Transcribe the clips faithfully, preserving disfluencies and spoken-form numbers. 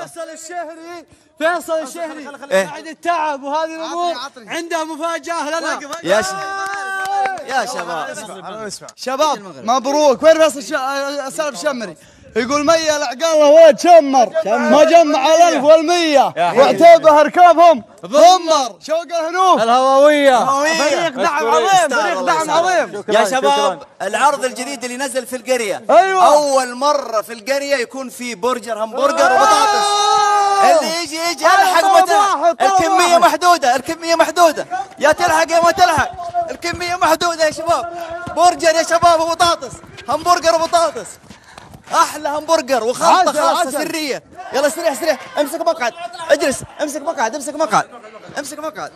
فيصل الشهري فيصل الشهري بعد التعب وهذه الامور عنده مفاجاه لنا. يا يا شباب شباب مبروك. وين فيصل سالم الشمري؟ يقول مية العقال وين شمر ما جمع على الألف والمية واعتبه ركابهم ضمر. شوق الهنوف الهواوية فريق دعم عظيم فريق دعم عظيم. يا شباب العرض الجديد اللي نزل في القرية. أيوة. أول مرة في القرية يكون في برجر همبرجر وبطاطس. اللي يجي يجي الحق متى الكمية محدودة الكمية محدودة يا تلحق يا ما تلحق الكمية محدودة يا شباب. برجر يا شباب وبطاطس همبرجر وبطاطس احلى همبرجر وخلطه خاصه سريه. يلا استريح استريح امسك مقعد اجلس امسك مقعد امسك مقعد امسك مقعد.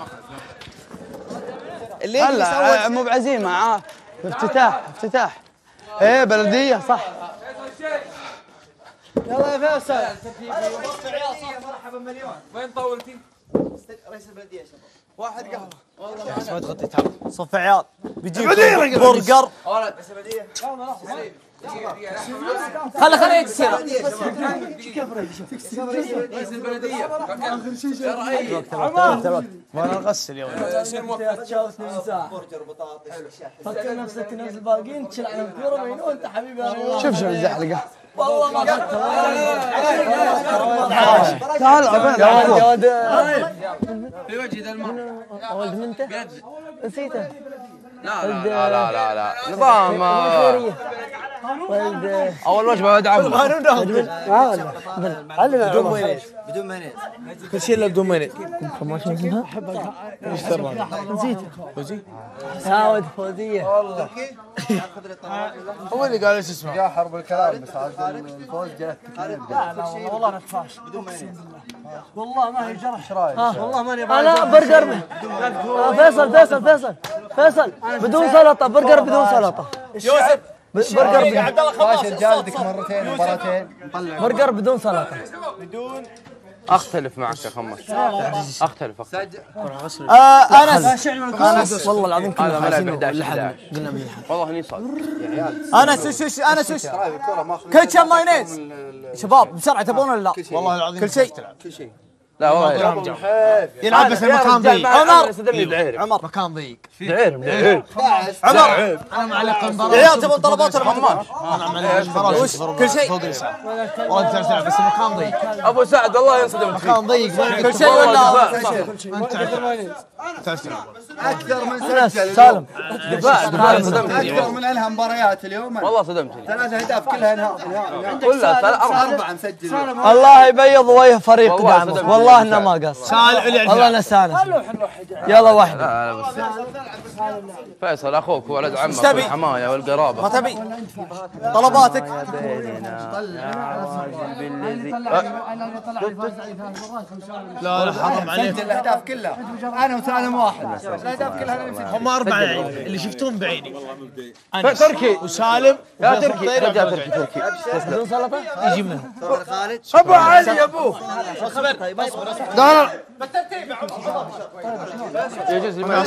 اللي هلا مو بعزيمه اه افتتاح افتتاح ايه بلديه صح. يلا يا فيصل مرحبا مليون. وين طولتي؟ رئيس البلديه يا شباب. واحد قهوه والله ما تغطي تعب صف عيال بيجيك برجر. رئيس البلديه خلي خلي يتصير رئيس البلديه اخر شيء يا رأيي عمر وانا نغسل يوم برجر بطاطس. فكر نفسك نفس الباقيين تشيل عن الكوره وين وانت حبيبي. شوف شوف الزحلقه والله ما تعال يا ولد في وجهي ذا الماء. ولد منته نسيته. لا لا لا لا لا نظام ولد اول وجبه ولد عمو بدون مايونيز بدون مايونيز كل شيء الا بدون مايونيز. ما شو اسمها؟ ايش ترى؟ نسيته. فوزي؟ يا ولد فوزيه هو اللي قال ايش اسمه؟ جاء حرب الكلام بس عاد الفوز جاء لا لا والله انا تفاش بدون مايونيز والله ما هي جرح. والله ماني انا برجر فيصل فيصل فيصل فيصل بدون سلطه برجر بدون سلطه. يوسف برجر عبد الله خلاص جالدك مرتين مباراتين برجر بدون سلطه. اختلف معك يا خمس اختلف اختلف. انس انس والله العظيم كنا حاسين باللحم قلنا باللحم والله هني صار. انس وش انس وش كل شيء مايونيز شباب بسرعه تبون ولا لا؟ والله العظيم كل شيء لا والله يلعب بس المكان ضيق. عمر دعير عمر مكان ضيق. دعير دعير عمر انا معلق يا عيال تبون طلبات ولا خماش انا معلق وش كل شيء فوق الساعه والله تعرف تلعب بس المكان ضيق. ابو سعد الله ينصدم فيك. مكان ضيق كل شيء ولا انت تعرف تلعب اكثر من سجل سالم دفاع دفاع صدمتني اكثر من انهى مباريات اليوم. والله صدمتني ثلاث اهداف كلها انهاء كلها ثلاث اربع اربعه مسجل. الله يبيض وجه فريق دعمك والله انه ما قصر والله نسانس. يلا واحد لا لا بس فيصل اخوك وولد عمك تبي؟ والحمايه والقرابه. ما تبي طلباتك لا لا حرام عليك. سجل الاهداف كلها انا وسالم واحد. الاهداف كلها هم اربع لعيبه اللي شفتهم بعيني. تركي وسالم يا تركي رجع تركي تركي بدون سلطه يجي منه خالد ابو علي يا ابوه لا يجوز لي ما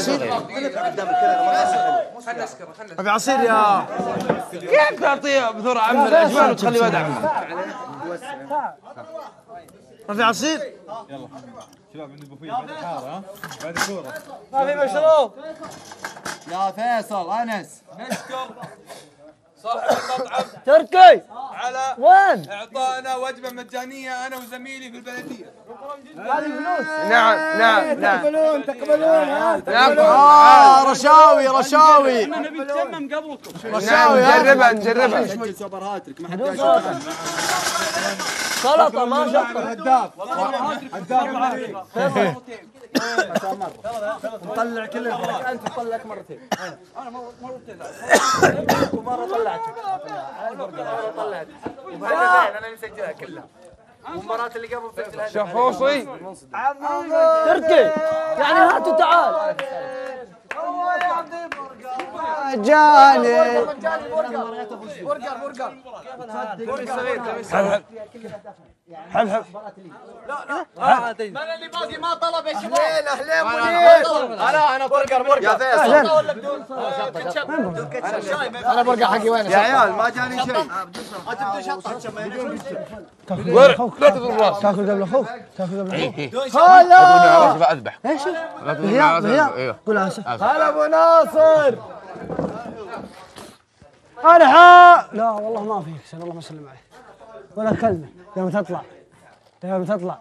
ابي عصير يا كيف تعطيه بثور عم الاجمال وتخلي ولد عمه؟ ما في عصير. ما في مشروب يا فيصل انس نشكر صاحب المطعم تركي على وين؟ اعطائنا وجبه مجانيه انا وزميلي في البلديه. هذه فلوس. نعم نعم نعم تقبلون تقبلون ها نعم اه رشاوي رشاوي نبي نتمم قبلكم. رشاوي نجربها نجربها شوي سوبر هاتريك ما حد سلطه ما شطه هداف هداف نطلع كل انت تطلعك مرتين انا مرتين ومره طلعتك مره طلعتك وبعدين انا مسجلها كلها والمرات اللي قبل مسجلها شخوصي تركي يعني هاتوا تعال جاني برجر برجر برجر حب حب. من اللي باقي ما طلب يا شباب؟ اهلين اهلين منير. انا انا برجر برجر يا فيصل. ولا بدون كاتشب؟ بدون كاتشب. انا برجر حقي وين يا عيال؟ ما جاني شيء. بدون شطه. لا تضرب راسك. تاكل قبل اخوك. تاكل قبل اخوك. هلا اذبح ايش؟ رياض رياض قول اسف. هلا ابو ناصر. ارحى. لا والله ما فيك سلام الله ما سلم عليك ولا كلمه يوم تطلع يوم تطلع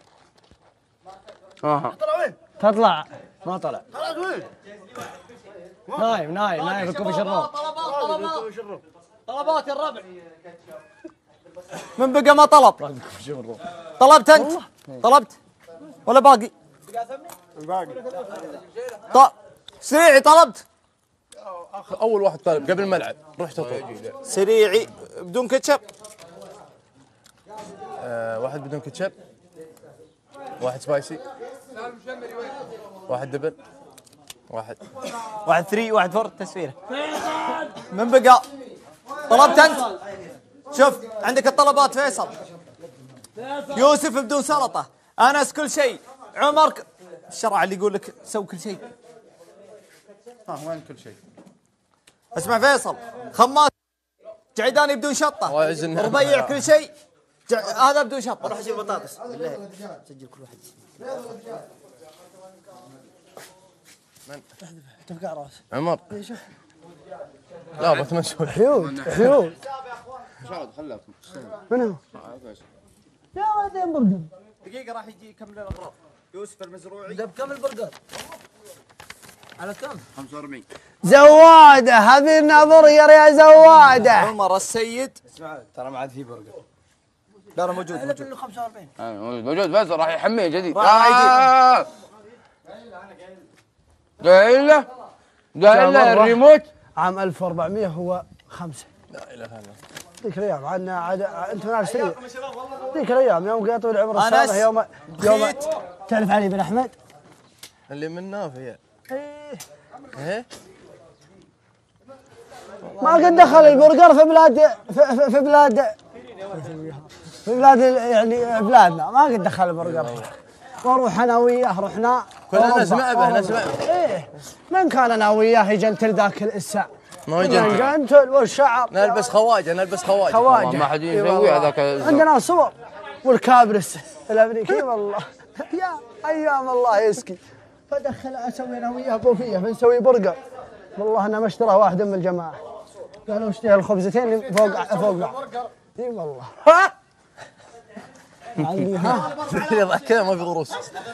اها تطلع ما طلع نايم نايم نايم في الكوفي شروب. طلبات طلبات يا الربع. من بقى ما طلب؟ طلبت انت؟ طلبت ولا باقي؟ باقي. طيب سريعي طلبت؟ اول واحد طالب قبل الملعب رحت اطلب. سريعي بدون كاتشب. آه واحد بدون كاتشب، واحد سبايسي، واحد دبل، واحد واحد ثري واحد فور تسفيره. من بقى؟ طلبت انت؟ شوف عندك الطلبات فيصل. يوسف بدون سلطه، انس كل شيء، عمر ك... الشرع اللي يقول لك سوي كل شيء. ها وين كل شيء؟ اسمع فيصل، خماس جعيداني بدون شطه، ربيع كل شيء، جع... هذا بدون شطه. روح اجيب بطاطس بالله. سجل كل واحد. من؟ تفقع راسك عمر. لا بتمشون حيود حيود. شاد خلاك من هو؟ يا ولدين برجر. دقيقه راح يجي يكمل الاغراض. يوسف المزروعي. بكم البرجر؟ على كم؟ خمسة وأربعين. زواده هذه لنا برجر يا زواده. عمر السيد. اسمع ترى ما عاد في برجر. لا لا موجود موجود. له خمسة وأربعين. موجود موجود بس راح يحميه جديد. راح آه. قايل له قايل له الريموت عام ألف وأربعمية هو خمسة. لا اله الا الله. ذيك الايام عندنا عاد انت ما تشتري. ذيك الايام يوم قاطوا العمر الصالح يوم يوم تعرف علي بن احمد؟ اللي من نافع. ايه ايه ما قد دخل البرجر في بلاد في, في بلاد في بلاد يعني بلادنا ما قد دخل البرجر. ونروح انا وياه رحنا كلنا نسمع به نسمع. ايه من كان انا وياه يجنتل ذاك الساعه. ما يجنتل. يجنتل والشعر. نلبس خواجه نلبس خواجه. خواجه ما حد يسوي هذاك. عندنا صور والكابرس الامريكي والله يا ايام الله يسكي. فدخل اسوي انا وياه بوفيه بنسوي برجر. والله انا ما اشتراه واحد من الجماعه. قالوا اشتري الخبزتين اللي فوق فوق بعض. اي والله. عندي ها كذا ما في غروس.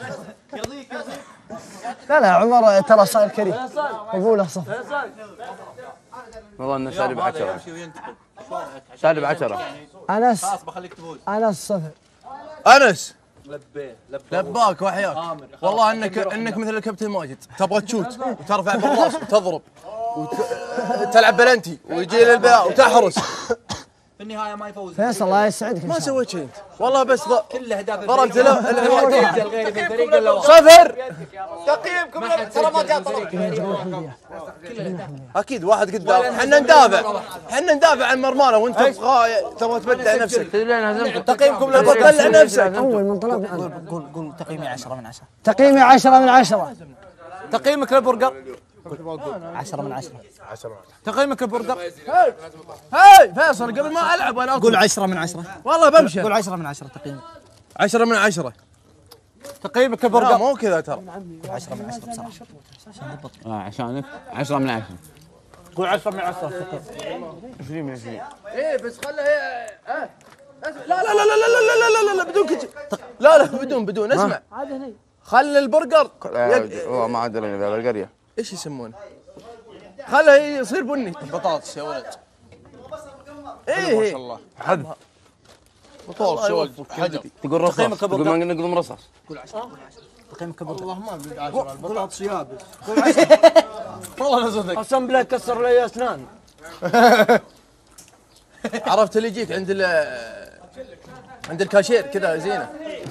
لا لا عمر ترى صاير كريم. اقوله صف. والله انه سالب عشرة. سالب عشرة. انس انس صفر. انس لبيه لباك وحياك. والله انك انك مثل الكابتن ماجد تبغى تشوت وترفع بالراس وتضرب وتلعب بلنتي ويجي للبيع وتحرس. في النهايه ما يفوز. فيصل الله يسعدك. ما سويت شيء انت والله بس كل اهداف ضربت له غيري في الفريق الا صفر. تقييمكم ترى ما جاء طلب. اكيد واحد قدام. احنا ندافع احنا ندافع عن مرمانا وانت تبغى تبغى تبدع نفسك. تقييمكم تبغى تطلع نفسك. اول من طلب قول قول تقييمي عشرة من عشرة. تقييمي عشرة من عشرة. تقييمك للبرجر عشرة من عشرة. تقييمك للبرجر. هاي فيصل قبل ما العب انا قول عشرة من عشرة. والله بمشي. قول عشرة من عشرة تقييمك. عشرة من عشرة. تقييمك لا للبرجر. مو كذا ترى. عشرة من عشرة بصراحة. اه عشانك عشرة من عشرة. قول عشرة من عشرة. عشرين من عشرين. ايه بس خله هي اه لا لا لا لا لا لا لا لا لا بدون كذا. لا لا بدون بدون اسمع. خلي البرجر هو ما ادري بالقريه ايش يسمونه. خله يصير بني. بطاطس يا ولد. ايه ما شاء الله حد بطاطس يا ولد. حدي تقول رصاص تقول ما نقدم رصاص. قول عشرة. تقييمك للبرجر. والله ما بقى عشرة البطاطس يابس. والله نصدق. قسم بالله كسر لي اسنان. عرفت اللي يجيك عند ال عند الكاشير كذا زينه.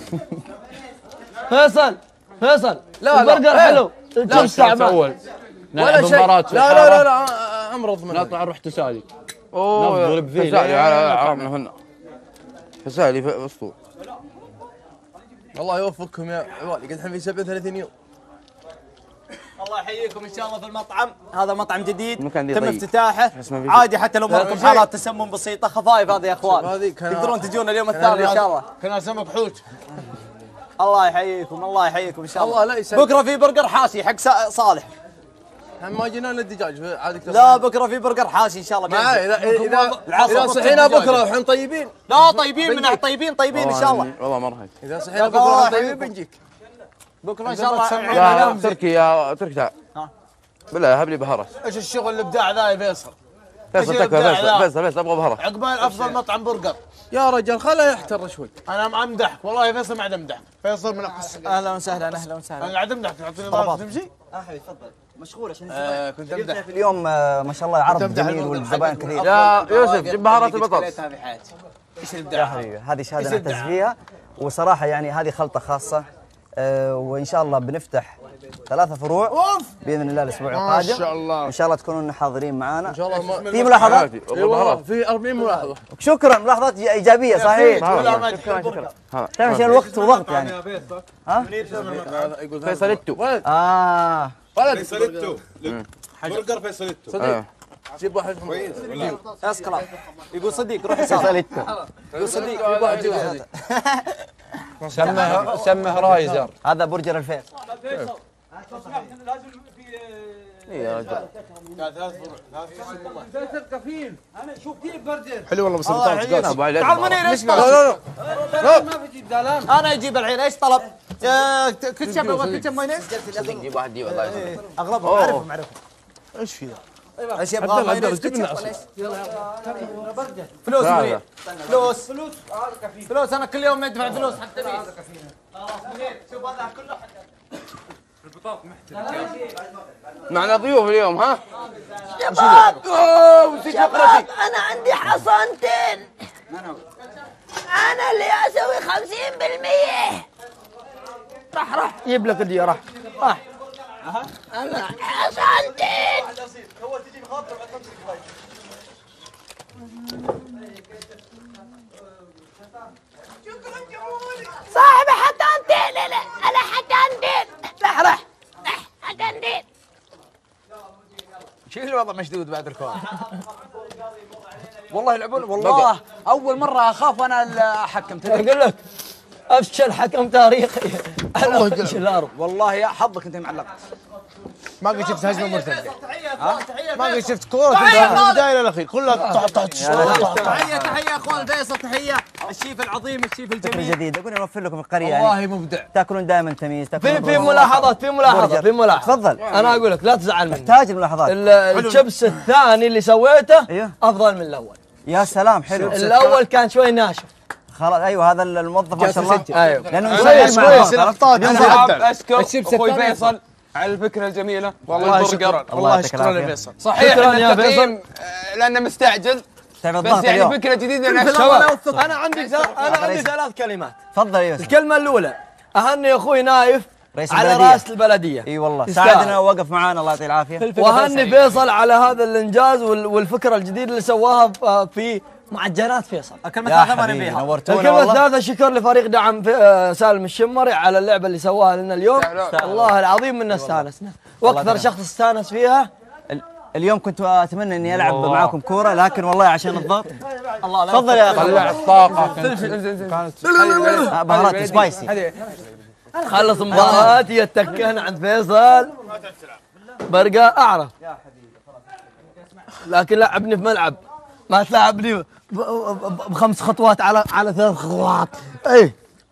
فيصل فيصل لا البرجر حلو. الجبس تعبان ولا شيء. لا لا لا لا امرض منه. نطلع نروح تسالي اوه نضرب فيه تسالي على من هنا. تسالي في اسطول. الله يوفقكم يا عوالي، قد الحين في سبعة وثلاثين يوم. الله يحييكم ان شاء الله في المطعم، هذا مطعم جديد مكان تم ضيق. افتتاحه، عادي حتى لو مركم حالات تسمم بسيطه، خفايف هذه يا اخوان، تقدرون تجون اليوم الثاني ان شاء الله. كنا سمك حوت. الله يحييكم، الله يحييكم ان شاء الله. الله لا يسلمك. بكره في برجر حاشي حق سا- صالح. ما جينا الا الدجاج عادك. لا بكره في برجر حاشي ان شاء الله. ما اذا اذا العصر اذا صحينا بكره وحين طيبين. لا طيبين من طيبين طيبين ان شاء الله. والله مرهق. اذا صحينا بكره وحين طيبين بنجيك. بكره ان شاء الله. يا تركي يا تركي تعال. بالله هب لي بهارات. ايش الشغل الابداع ذا يا فيصل؟ فيصل إيش تكفى الإبداع فيصل ذا؟ فيصل فيصل ابغى بهارات. عقبال افضل مطعم برجر. يا رجال خله يحتر شوي. انا امدحك والله يا فيصل ما عاد امدحك. فيصل من اقص. اهلا وسهلا اهلا وسهلا. انا قاعد امدحك تعطيني ضربات تمشي؟ اه حبيبي تفضل مشغول عشان آه كنت امدح. في اليوم آه، ما شاء الله عرض جميل والزبائن كثير. يا يوسف جيب بهارات البطاطس. في حياتي. ايش يا الابداع؟ حبيبي هذه شهاده نعتز فيها، وصراحه يعني هذه خلطه خاصه، آه، وان شاء الله بنفتح ثلاثة فروع باذن الله الاسبوع القادم. ما شاء الله. ان شاء الله تكونون حاضرين معنا. ان شاء الله ما في ملاحظات؟ والله في أربعين ملاحظه. شكرا، ملاحظات ايجابيه صحيح. شكرا شكرا. تعرف عشان الوقت وضغط يعني. ها؟ يقول فيصليتو. اه ولد فيصليتو برجر فيصليتو. صديق جيب واحد كويس. اسكلا يقول صديق روح يسار. يقول صديق جيب واحد جيب واحد. سمه سمه رايزر. هذا برجر الفيصل. اي يا رجل. حلو والله بس البطاطس. ابو علي تعال منين ايش لا طلب؟ لا لا. انا اجيب الحين ايش طلب؟ آه، كاتشب ابغى كاتشب مايونيز؟ جيب واحد دي والله. اغلبهم اعرفهم اعرفهم. ايش في ذا؟ ايش يبغى مايونيز جيب لنا كاتشب ولا ايش؟ فلوس فلوس فلوس فلوس انا كل يوم ندفع فلوس حتى بيه. شوف هذا كله معنا ضيوف اليوم ها؟ شباب شباب انا عندي حصانتين، انا اللي اسوي خمسين بالمية. راح راح جيب لك دي راح راح. انا حصانتين. صاحب حصانتين. لا لا انا حصانتين. راح راح حصانتين. شيل الوضع مشدود بعد الكورة. والله يلعبون والله اول مره اخاف انا احكم. اقول لك افشل حكم تاريخي على وجه الارض. والله يا حظك انت معلق. ما قد شفت هجمه مرتده. ما قد شفت كوره من البدايه للاخير كلها تحت تحت تحيه تحيه اخوان فيصل، تحيه الشيف العظيم الشيف فكرة الجميل. جديدة، اقول نوفر لكم القرية والله يعني مبدع. تاكلون دائما تميز. في تاكلون في ملاحظات في ملاحظة في ملاحظة. تفضل. انا اقول لك لا تزعل مني. تحتاج الملاحظات. ال- الشبس الثاني اللي سويته ايوه افضل من الاول. يا سلام حلو. الاول كان شوي ناشف. خلاص ايوه هذا الموظف ما شاء الله. ايوه لانه كويس كويس الاخطاء اشكر اخوي فيصل على الفكره الجميله. والله شكرا والله يعطيك شكرا العافية. لفيصل. صحيح شكراً ان يا التقييم آه، لانه مستعجل تعب بس الضغط يعني اليوم. فكره جديده انا شباب انا عندي ثل- انا عندي ثلاث كلمات. تفضل يا يوسف. الكلمة الأولى أهني أخوي نايف رئيس على البلدية. رأس البلدية. اي والله يستاهل. ساعدنا ووقف معانا الله يعطيه العافيه. وأهني فيصل على هذا الإنجاز وال- والفكرة الجديدة اللي سواها ف- في معجنات فيصل. الكلمه يا الثالثه ماني حبيبي فيها. نورتونا الكلمة والله. الثالثة شكر لفريق دعم في- آه، سالم الشمري على اللعبة اللي سواها لنا اليوم. والله العظيم إن استانسنا، وأكثر شخص استانس فيها. ال- اليوم كنت اتمنى اني العب معاكم كوره لكن والله عشان الضغط. الله لا تفضل يا اخي. طلع الطاقه. آه، بهارات سبايسي. خلص مباراة يتكهن عند فيصل. برقة أعرف لكن لعبني في ملعب، ما تلعبني ب- ب- بخمس خطوات على على ثلاث خطوات. اي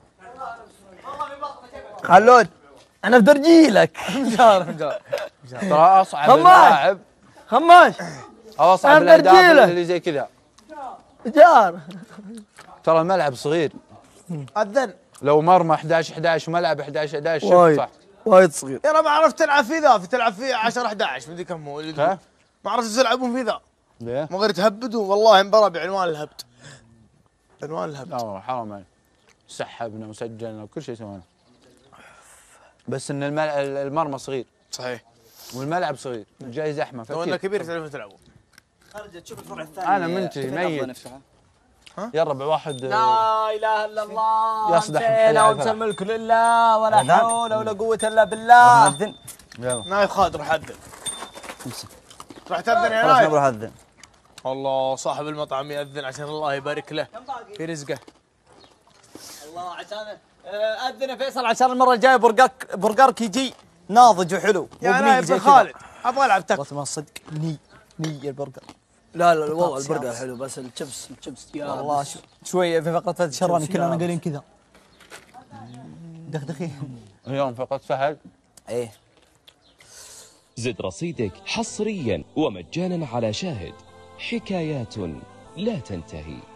خلود انا في درجيلك. ترى اصعب خماش. اللاعب خماش او اصعب أنا الاهداف برجيلة. اللي زي كذا. جار ترى الملعب صغير. اذن لو مرمى احد عشر احد عشر وملعب احد عشر احد عشر شوف وايد صح. وايد صغير. انا ما عرفت تلعب في ذا في تلعب في عشرة احد عشر مدري كم هو اللي ها؟ ما عرفت تلعبون في ذا. ليه؟ ما غير تهبدوا والله مباراه بعنوان الهبد. عنوان الهبد. لا والله حرام عليك. سحبنا وسجلنا وكل شيء سوينا. بس ان الملعب المرمى صغير صحيح. والملعب صغير جاي زحمه لو انه فكيف. كبير تعرفون تلعبون. خرجت تشوف الفرع الثاني. انا منتهي ميت. يا ربع واحد لا اله الا الله يصدح امسينا وامسى الملك لله ولا حول ولا قوه الا بالله. نأذن. يلا نايف خالد روح أذن. راح تأذن يا خلاص نايف. نروح أذن. الله صاحب المطعم يأذن عشان الله يبارك له في رزقه. الله عشان اذن فيصل عشان المره الجايه برجرك برجرك يجي ناضج وحلو. يا نايف بن خالد ابغى العب تك. والله ما صدق ني ني البرجر. لا لا والله البرجر حلو بس الشبس الشبس يا والله شويه في فقره فهد شراني كلنا قايلين كذا دخدخين. اليوم فقط فهد. ايه زد رصيدك حصريا ومجانا على شاهد. حكايات لا تنتهي.